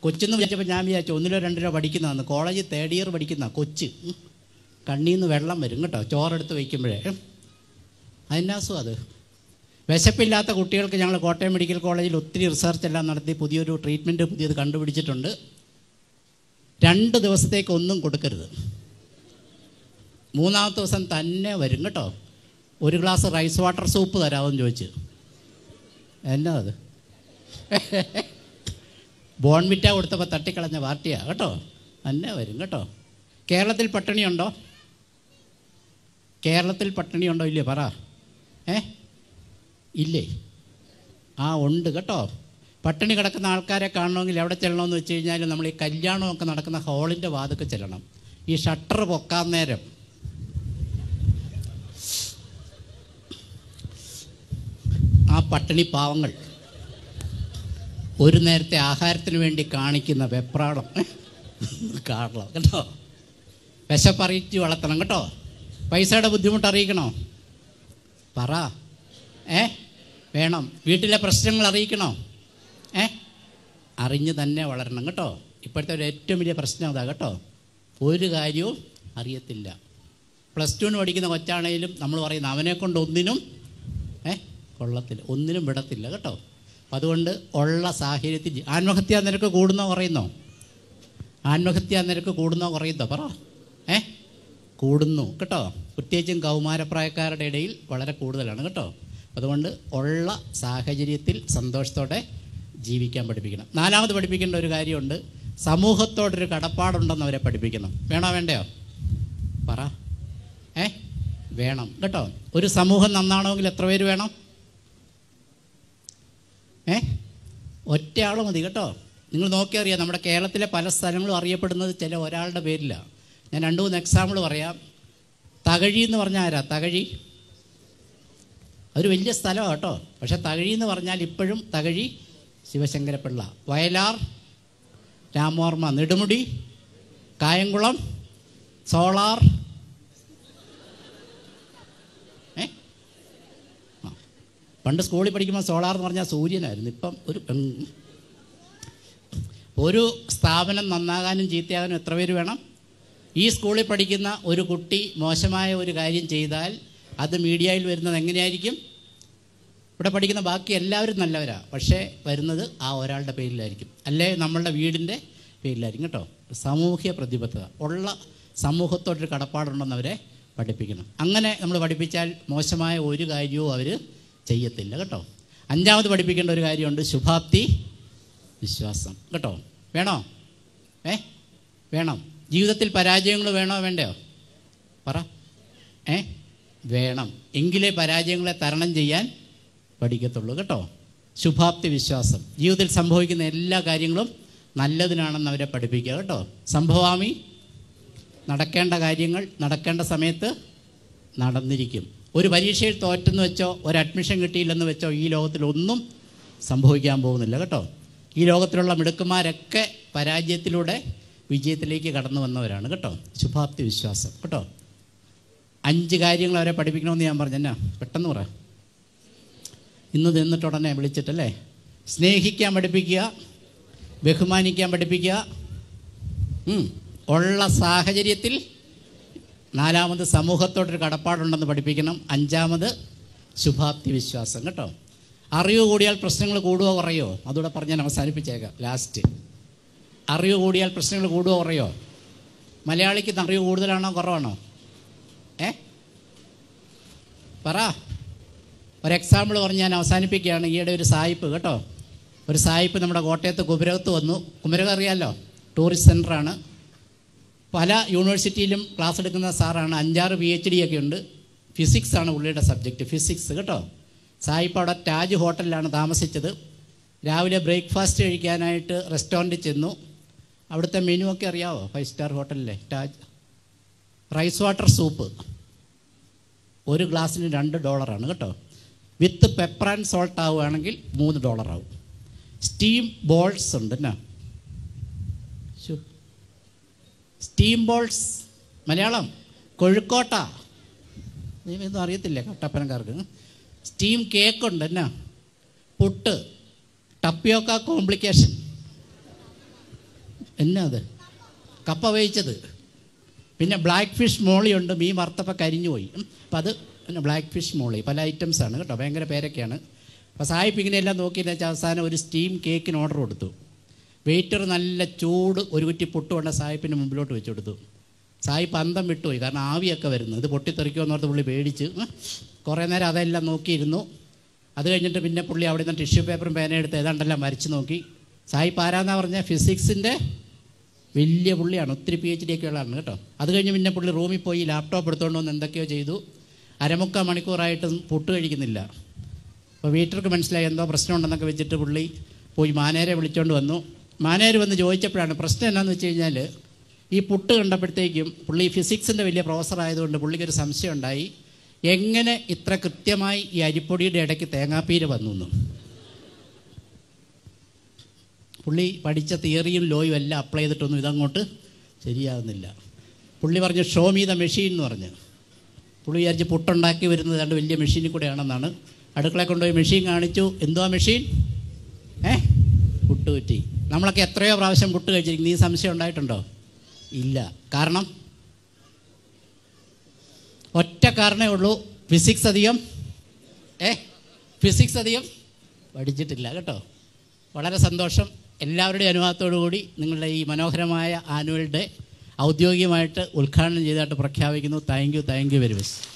കൊച്ചെന്ന് വിചാരിച്ചപ്പോൾ ഞാൻ വിചാരിച്ചു 1 2 പഠിക്കുന്നതാണ്. കോളേജ് 3rd ഇയർ പഠിക്കുന്ന കൊച്ച്. കണ്ണിൽ നിന്ന് വെള്ളം വരും കേട്ടോ, ചോറെടുത്ത് വയ്ക്കുമ്പോഴേ. അതിനാസും അത് വിശപ്പില്ലാത്ത കുട്ടികൾക്ക് ഞങ്ങൾ കോട്ടയം മെഡിക്കൽ കോളേജിൽ ഒത്തിരി റിസർച്ച് എല്ലാം നടത്തി പുതിയൊരു ട്രീറ്റ്മെൻറ്റ് പുതിയത് കണ്ടുപിടിച്ചിട്ടുണ്ട്. 2 ദിവസത്തേക്ക് ഒന്നും കൊടുക്കരുത്. 3-ാമത്തെ ദിവസം തന്നെ വരും കേട്ടോ. 1 ഗ്ലാസ് റൈസ് വാട്ടർ സൂപ്പ് തരാമെന്ന് ചോദിച്ച്. എന്നാ അത് ബോൺവിറ്റ കൊടുത്തപ്പോൾ തട്ടിക്കളഞ്ഞ പാർട്ടിയാണ് കേട്ടോ. തന്നെ വരും കേട്ടോ. കേരളത്തിൽ പട്ടിണിയുണ്ടോ? കേരളത്തിൽ പട്ടിണിയുണ്ടോ ഇല്ലേ പറ? ഇല്ലേ? ഉണ്ട് കേട്ടോ. പട്ടിണി കിടക്കുന്ന ആൾക്കാരെ കാണണമെങ്കിൽ എവിടെ ചെല്ലണമെന്ന് വെച്ച് കഴിഞ്ഞാൽ നമ്മൾ ഈ കല്യാണമൊക്കെ നടക്കുന്ന ഹാളിൻ്റെ വാതിൽക്ക് ചെല്ലണം. ഈ ഷട്ടർ പൊക്കാൻ നേരം ആ പട്ടിണി പാവങ്ങൾ ഒരു നേരത്തെ ആഹാരത്തിന് വേണ്ടി കാണിക്കുന്ന വെപ്രാളം കാണണം കേട്ടോ. വിശപ്പറിയിച്ച് വളർത്തണം കേട്ടോ. പൈസയുടെ ബുദ്ധിമുട്ട് അറിയിക്കണോ? പറ. വേണം. വീട്ടിലെ പ്രശ്നങ്ങൾ അറിയിക്കണോ? അറിഞ്ഞ് തന്നെ വളരണം കേട്ടോ. ഇപ്പോഴത്തെ ഒരു ഏറ്റവും വലിയ പ്രശ്നം അതാ കേട്ടോ. ഒരു കാര്യവും അറിയത്തില്ല. +2 പഠിക്കുന്ന കൊച്ചാണെങ്കിലും നമ്മൾ പറയുന്ന അവനെ കൊണ്ട് ഒന്നിനും കൊള്ളത്തില്ല, ഒന്നിനും വിടത്തില്ല കേട്ടോ. അപ്പം അതുകൊണ്ട് ഉള്ള സാഹചര്യത്തിൽ ആത്മഹത്യാ നിരക്ക് കൂടുന്നോ കുറയുന്നോ? ആത്മഹത്യാ നിരക്ക് കൂടുന്നോ കുറയുന്നോ പറ? കൂടുന്നു കേട്ടോ. പ്രത്യേകിച്ചും കൗമാരപ്രായക്കാരുടെ ഇടയിൽ വളരെ കൂടുതലാണ് കേട്ടോ. അതുകൊണ്ട് ഉള്ള സാഹചര്യത്തിൽ സന്തോഷത്തോടെ ജീവിക്കാൻ പഠിപ്പിക്കണം. 4ാമത് പഠിപ്പിക്കേണ്ട ഒരു കാര്യമുണ്ട്. സമൂഹത്തോടൊരു കടപ്പാടുണ്ടെന്ന് അവരെ പഠിപ്പിക്കണം. വേണോ വേണ്ടയോ പറ? വേണം കേട്ടോ. ഒരു സമൂഹം നന്നാണെങ്കിൽ എത്ര പേര് വേണം? ഒറ്റയാൾ മതി കേട്ടോ. നിങ്ങൾ നോക്കിയറിയാം, നമ്മുടെ കേരളത്തിലെ പല സ്ഥലങ്ങളും അറിയപ്പെടുന്നത് ചില ഒരാളുടെ പേരിലാണ്. ഞാൻ 2-3 എക്സാമ്പിൾ പറയാം. തകഴി എന്ന് പറഞ്ഞാൽ ആരാ? തകഴി അതൊരു വലിയ സ്ഥലമാണ് കേട്ടോ. പക്ഷേ തകഴി എന്ന് പറഞ്ഞാൽ ഇപ്പോഴും തകഴി ശിവശങ്കരപ്പിള്ള, വയലാർ രാമവർമ്മ, നെടുമുടി, കായംകുളം, സോളാർ, പണ്ട് സ്കൂളിൽ പഠിക്കുമ്പോൾ സോളാർ എന്ന് പറഞ്ഞാൽ സൂര്യനായിരുന്നു. ഇപ്പം ഒരു സ്ഥാപനം നന്നാകാനും ചീത്തയാകാനും എത്ര പേര് വേണം? ഈ സ്കൂളിൽ പഠിക്കുന്ന ഒരു കുട്ടി മോശമായ ഒരു കാര്യം ചെയ്താൽ അത് മീഡിയയിൽ വരുന്നത് എങ്ങനെയായിരിക്കും? ഇവിടെ പഠിക്കുന്ന ബാക്കി എല്ലാവരും നല്ലവരാണ്, പക്ഷേ വരുന്നത് ആ ഒരാളുടെ പേരിലായിരിക്കും, അല്ലേ നമ്മളുടെ വീടിൻ്റെ പേരിലായിരിക്കും കേട്ടോ. സാമൂഹ്യ പ്രതിബദ്ധത ഉള്ള സമൂഹത്തോടൊരു കടപ്പാടുണ്ടെന്ന് അവരെ പഠിപ്പിക്കണം. അങ്ങനെ നമ്മൾ പഠിപ്പിച്ചാൽ മോശമായ ഒരു കാര്യവും അവർ ചെയ്യത്തില്ല കേട്ടോ. 5ാമത് പഠിപ്പിക്കേണ്ട ഒരു കാര്യമുണ്ട്, ശുഭാപ്തി വിശ്വാസം കേട്ടോ. വേണോ? വേണം. ജീവിതത്തിൽ പരാജയങ്ങൾ വേണോ വേണ്ടയോ പറ? വേണം. എങ്കിലേ പരാജയങ്ങളെ തരണം ചെയ്യാൻ പഠിക്കത്തുള്ളൂ കേട്ടോ. ശുഭാപ്തി വിശ്വാസം. ജീവിതത്തിൽ സംഭവിക്കുന്ന എല്ലാ കാര്യങ്ങളും നല്ലതിനാണെന്ന് അവരെ പഠിപ്പിക്കുക കേട്ടോ. സംഭവാമി, നടക്കേണ്ട കാര്യങ്ങൾ നടക്കേണ്ട സമയത്ത് നടന്നിരിക്കും. ഒരു പരീക്ഷയിൽ തോറ്റെന്ന് വെച്ചോ ഒരു അഡ്മിഷൻ കിട്ടിയില്ലെന്ന് വെച്ചോ ഈ ലോകത്തിലൊന്നും സംഭവിക്കാൻ പോകുന്നില്ല കേട്ടോ. ഈ ലോകത്തിലുള്ള മിടുക്കന്മാരൊക്കെ പരാജയത്തിലൂടെ വിജയത്തിലേക്ക് കടന്നു വന്നവരാണ് കേട്ടോ. ശുഭാപ്തി വിശ്വാസം കേട്ടോ. 5 കാര്യങ്ങൾ അവരെ പഠിപ്പിക്കണമെന്ന് ഞാൻ പറഞ്ഞു. എന്നാ പെട്ടെന്ന് പറ. ഇന്ന് നിന്നിട്ടുടനെ വിളിച്ചിട്ടല്ലേ. സ്നേഹിക്കാൻ പഠിപ്പിക്കുക, ബഹുമാനിക്കാൻ പഠിപ്പിക്കുക, ഉള്ള സാഹചര്യത്തിൽ. 4ാമത് സമൂഹത്തോടൊരു കടപ്പാടുണ്ടെന്ന് പഠിപ്പിക്കണം. 5ാമത് ശുഭാപ്തി വിശ്വാസം കേട്ടോ. അറിവ് കൂടിയാൽ പ്രശ്നങ്ങൾ കൂടുകയോ കുറയോ? അതുകൂടെ പറഞ്ഞ് ഞാൻ അവസാനിപ്പിച്ചേക്കാം. ലാസ്റ്റ്, അറിവ് കൂടിയാൽ പ്രശ്നങ്ങൾ കൂടുകയോ കുറയോ? മലയാളിക്ക് അറിവ് കൂടുതലാണോ കുറവാണോ? പറ. ഒരു എക്സാമ്പിൾ പറഞ്ഞ് ഞാൻ അവസാനിപ്പിക്കുകയാണ്. ഈയിടെ ഒരു സായിപ്പ് കേട്ടോ, ഒരു സായിപ്പ് നമ്മുടെ കോട്ടയത്ത് കുമരകത്ത് വന്നു. കുമരകം അറിയാമല്ലോ, ടൂറിസ്റ്റ് സെൻ്ററാണ്. പല യൂണിവേഴ്സിറ്റിയിലും ക്ലാസ് എടുക്കുന്ന സാറാണ്. 5-6 PhD ഒക്കെ ഉണ്ട്. ഫിസിക്സാണ് പുള്ളിയുടെ സബ്ജക്റ്റ്, ഫിസിക്സ് കേട്ടോ. സായിപ്പ് അവിടെ താജ് ഹോട്ടലിലാണ് താമസിച്ചത്. രാവിലെ ബ്രേക്ക്ഫാസ്റ്റ് കഴിക്കാനായിട്ട് റെസ്റ്റോറൻറ്റിൽ ചെന്നു. അവിടുത്തെ മെനു ഒക്കെ അറിയാമോ? 5 സ്റ്റാർ ഹോട്ടലിലെ താജ് റൈസ് വാട്ടർ സൂപ്പ് 1 ഗ്ലാസ്സിന് $2 കേട്ടോ. വിത്ത് പെപ്പർ ആൻഡ് സോൾട്ട് ആവുകയാണെങ്കിൽ $3 ആവും. സ്റ്റീം ബോൾസ് ഉണ്ട്. എന്നാ സ്റ്റീം ബോൾസ്? മലയാളം കൊഴുക്കോട്ട. ഇതൊന്നും അറിയത്തില്ലേ കട്ടപ്പനക്കാർക്ക്? സ്റ്റീം കേക്കുണ്ട്. എന്നാ പുട്ട്, ടപ്പിയോക്ക കോംപ്ലിക്കേഷൻ, എന്നാ അത്? കപ്പ വേവിച്ചത്. പിന്നെ ബ്ലാക്ക് ഫിഷ് മോളിയുണ്ട്, മീൻ വറുത്തപ്പോൾ കരിഞ്ഞു പോയി. അപ്പം അത് പിന്നെ ബ്ലാക്ക് ഫിഷ് മോളി പല ഐറ്റംസാണ് കേട്ടോ, ഭയങ്കര പേരൊക്കെയാണ്. അപ്പോൾ സാഹിബ് ഇങ്ങനെയെല്ലാം നോക്കിയെന്ന് വെച്ചാൽ അവസാനം ഒരു സ്റ്റീം കേക്കിന് ഓർഡർ കൊടുത്തു. വെയിറ്റർ നല്ല ചൂട് ഒരു കുറ്റി പുട്ട് കൊണ്ട് സാഹിബിൻ്റെ മുമ്പിലോട്ട് വെച്ച് കൊടുത്തു. സാഹിബ് അന്തം വിട്ടുപോയി, കാരണം ആവിയൊക്കെ വരുന്നു, ഇത് പൊട്ടിത്തെറിക്കുമെന്ന് ഓർത്ത് പുള്ളി പേടിച്ച് കുറേ നേരം അതെല്ലാം നോക്കിയിരുന്നു. അത് കഴിഞ്ഞിട്ട് പിന്നെ പുള്ളി അവിടെ നിന്ന് ടിഷ്യൂ പേപ്പറും പേനയെടുത്ത് ഏതാണ്ടെല്ലാം വരച്ച് നോക്കി. സാഹിബ് ആരാന്നാ പറഞ്ഞാൽ ഫിസിക്സിൻ്റെ വലിയ പുള്ളിയാണ്, ഒത്തിരി PhD ഒക്കെ ഉള്ളതാണ് കേട്ടോ. അത് കഴിഞ്ഞ് പിന്നെ പുള്ളി റൂമിൽ പോയി ലാപ്ടോപ്പ് എടുത്തുകൊണ്ട് വന്ന് എന്തൊക്കെയോ ചെയ്തു. 1/4 മണിക്കൂറായിട്ടും പുട്ട് കഴിക്കുന്നില്ല. അപ്പോൾ വീട്ടർക്ക് മനസ്സിലായി എന്തോ പ്രശ്നമുണ്ടെന്നൊക്കെ വെച്ചിട്ട് പുള്ളി പോയി മാനേരെ വിളിച്ചുകൊണ്ട് വന്നു. മാനേജർ വന്ന് ചോദിച്ചപ്പോഴാണ് പ്രശ്നം എന്നാന്ന് വെച്ച് കഴിഞ്ഞാൽ, ഈ പുട്ട് കണ്ടപ്പോഴത്തേക്കും പുള്ളി ഫിസിക്സിൻ്റെ വലിയ പ്രൊഫസർ ആയതുകൊണ്ട് പുള്ളിക്കൊരു സംശയം ഉണ്ടായി, എങ്ങനെ ഇത്ര കൃത്യമായി ഈ അരിപ്പൊടിയുടെ ഇടയ്ക്ക് തേങ്ങാപ്പീര് വന്നു എന്ന്. പുള്ളി പഠിച്ച തിയറിയും ലോയും എല്ലാം അപ്ലൈ ചെയ്തിട്ടൊന്നും ഇതങ്ങോട്ട് ശരിയാകുന്നില്ല. പുള്ളി പറഞ്ഞു ഷോ മീ ദ മെഷീൻ എന്ന് പറഞ്ഞ്. പുള്ളി വിചാരിച്ച് പുട്ടുണ്ടാക്കി വരുന്നത് രണ്ട് വലിയ മെഷീനിൽ കൂടെയാണെന്നാണ്. അടുക്കളയിൽ കൊണ്ടുപോയി മെഷീൻ കാണിച്ചു. എന്തുവാ മെഷീൻ? പുട്ട് കുറ്റി. നമ്മളൊക്കെ എത്രയോ പ്രാവശ്യം പുട്ട് കഴിച്ചിരിക്കും. നീ സംശയം ഉണ്ടായിട്ടുണ്ടോ? ഇല്ല. കാരണം ഒറ്റ കാരണമേ ഉള്ളൂ, ഫിസിക്സ് അധികം പഠിച്ചിട്ടില്ല കേട്ടോ. വളരെ സന്തോഷം. എല്ലാവരുടെയും അനുവാദത്തോടു കൂടി നിങ്ങളുടെ ഈ മനോഹരമായ ആനുവൽ ഡേ ഔദ്യോഗികമായിട്ട് ഉദ്ഘാടനം ചെയ്തതായിട്ട് പ്രഖ്യാപിക്കുന്നു. Thank you very much.